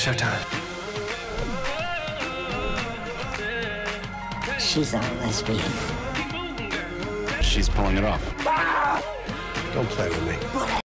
Showtime. She's a lesbian. She's pulling it off. Don't play with me.